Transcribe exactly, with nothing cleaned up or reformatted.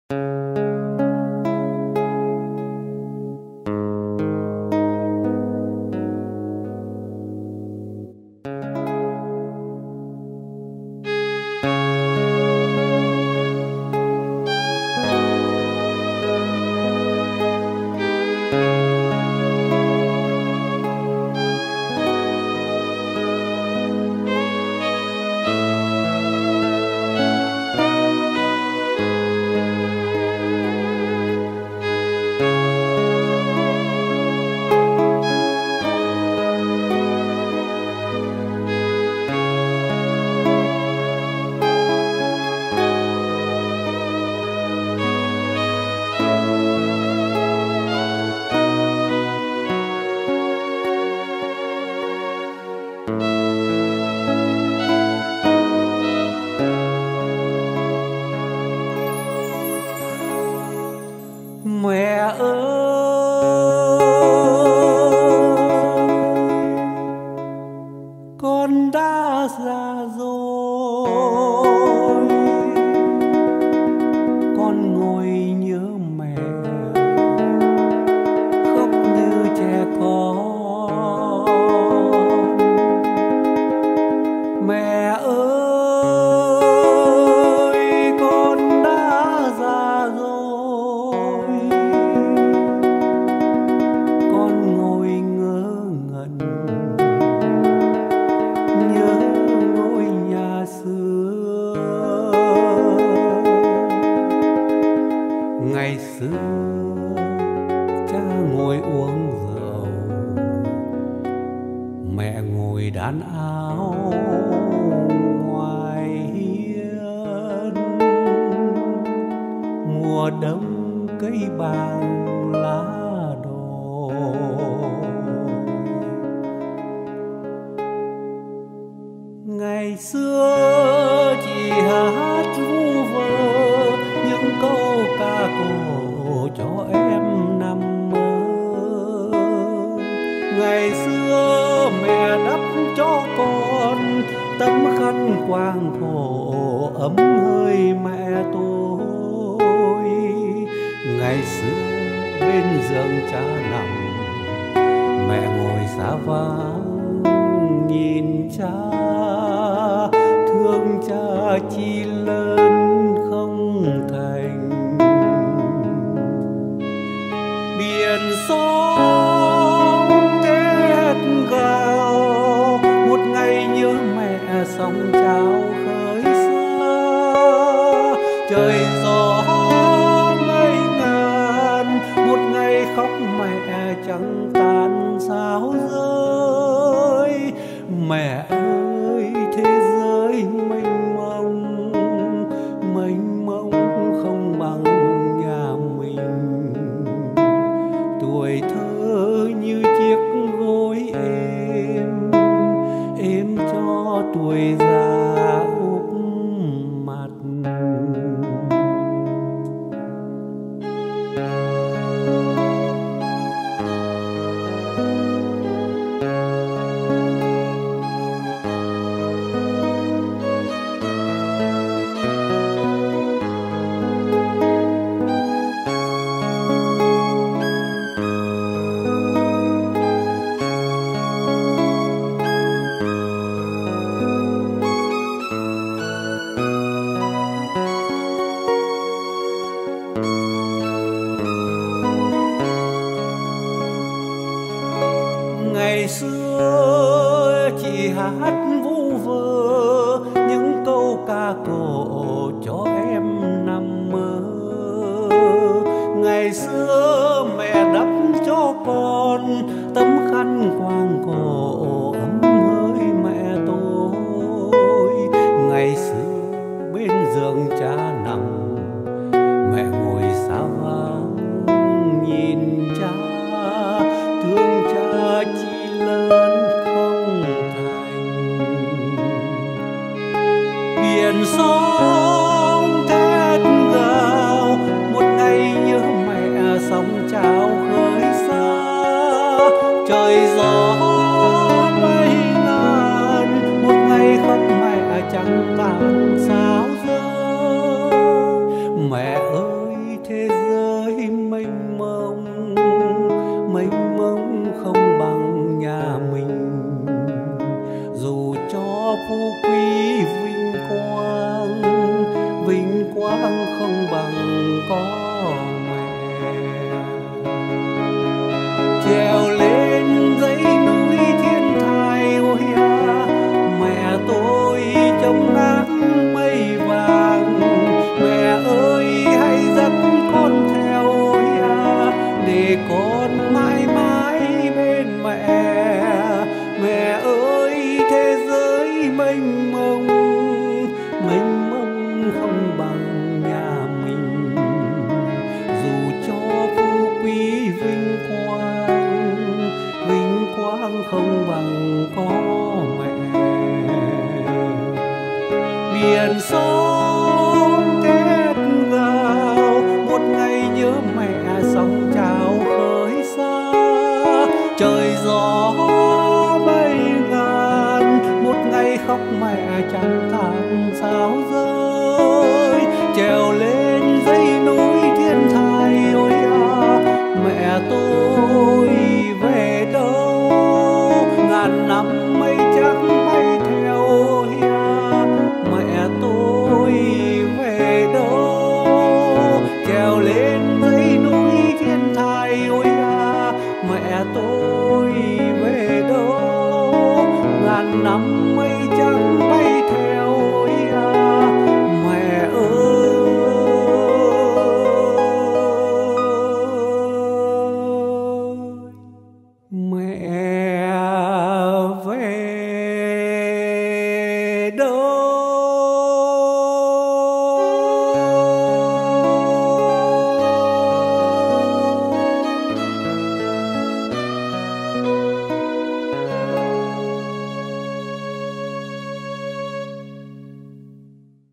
Mẹ ơi, con đã già rồi, con ngồi nhớ mẹ, khóc như trẻ con. Mẹ ơi, con đã già rồi, con ngồi ngơ ngẩn nhớ ngôi nhà xưa. Ngày xưa cha ngồi uống rượu, mẹ ngồi đan áo ngoài hiên. Mùa đông cây bàng lá đổ, ngày xưa chị hát vu vơ những câu ca cổ cho em nằm mơ. Ngày xưa mẹ đắp cho con tấm khăn quàng cổ ấm hơi mẹ tôi. Ngày xưa bên giường cha nằm, mẹ ngồi xa vắng nhìn cha, thương cha chi lớn không thành. Biển sóng thét gào, một ngày nhớ mẹ sóng cháo khơi xa. Trời gió mây ngàn, một ngày khóc mẹ chẳng tan sao rơi. Mẹ ơi, thế giới mênh mông, mênh mông không bằng nhà mình. Tuổi thơ như chiếc gối êm, êm cho tuổi già úp mặt. Ngày xưa chị hát vu vơ những câu ca cổ cho em nằm mơ. Ngày xưa mẹ đắp cho con tấm khăn quàng cổ ấm hơi mẹ tôi. Ngày xưa bên giường cha nằm, mẹ ngồi xa vắng nhìn cha, thương cha chi lớn không thành. Biển sóng thét gào, một ngày nhớ mẹ sóng cháo khơi xa. Trời gió mây ngàn, một ngày khóc mẹ chẳng tàn sao rơi. Mẹ ơi, ngoan không bằng con.